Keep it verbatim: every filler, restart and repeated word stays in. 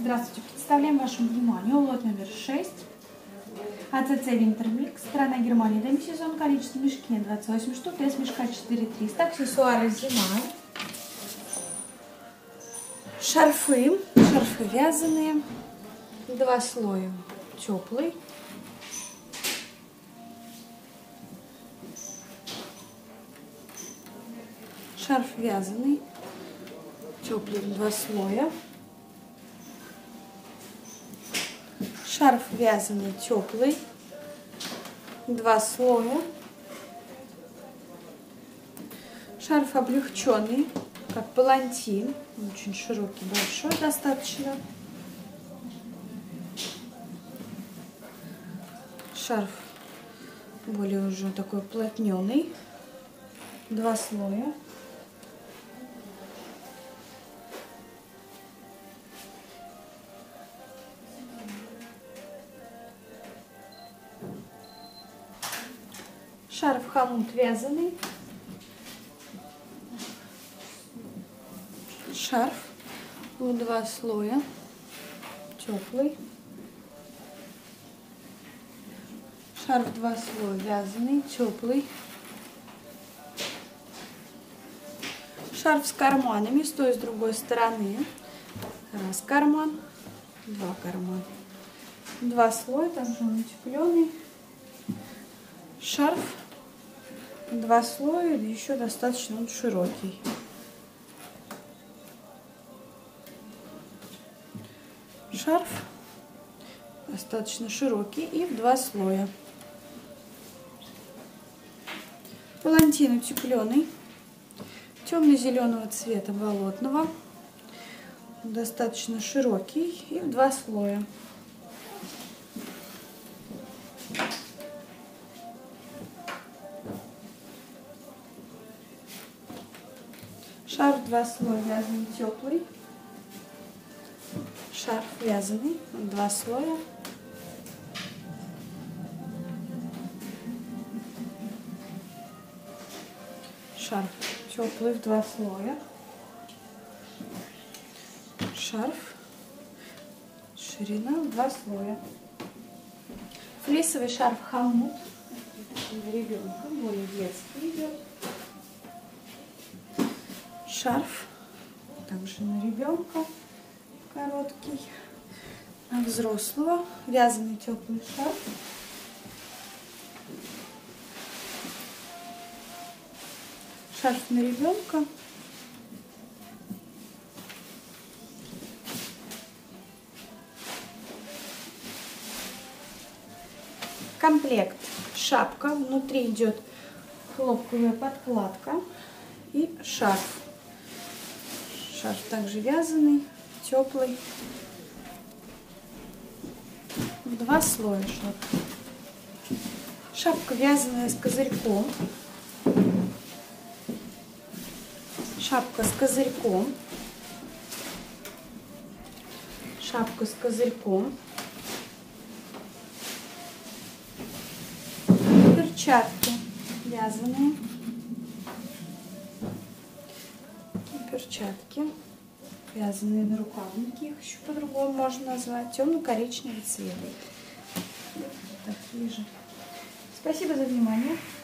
Здравствуйте, представляем вашему вниманию лот номер шесть. АЦЦ Винтермикс, страна Германия, демисезон, количество мешки двадцать восемь штук, вес мешка четыре тысячи триста, аксессуары зима. Шарфы, шарфы вязаные, два слоя, теплый. Шарф вязаный, теплый, два слоя. Шарф вязаный, теплый, два слоя. Шарф облегченный, как палантин, очень широкий, большой достаточно. Шарф более уже такой уплотненный, два слоя. Шарф хомут вязаный. Шарф в два слоя, теплый. Шарф два слоя вязаный, теплый. Шарф с карманами с той и с другой стороны. Раз карман, два кармана. Два слоя, также он утепленный. Шарф, два слоя, еще достаточно он широкий. Шарф достаточно широкий и в два слоя. Палантин утепленный, темно-зеленого цвета, болотного, достаточно широкий и в два слоя. Шарф два слоя вязаный, теплый. Шарф вязаный, два слоя. Шарф теплый в два слоя. Шарф, ширина в два слоя. Флисовый шарф хомут для ребенка, более детский идет. Шарф также на ребенка, короткий, на взрослого, вязаный теплый шарф. Шарф на ребенка. Комплект: шапка, внутри идет хлопковая подкладка и шарф. Шарф также вязаный, теплый, в два слоя шапка. Шапка вязаная с козырьком. Шапка с козырьком. Шапка с козырьком. Перчатки вязаные. Перчатки вязаные на рукавники, их еще по-другому можно назвать, темно-коричневый цвет. Такие же. Спасибо за внимание.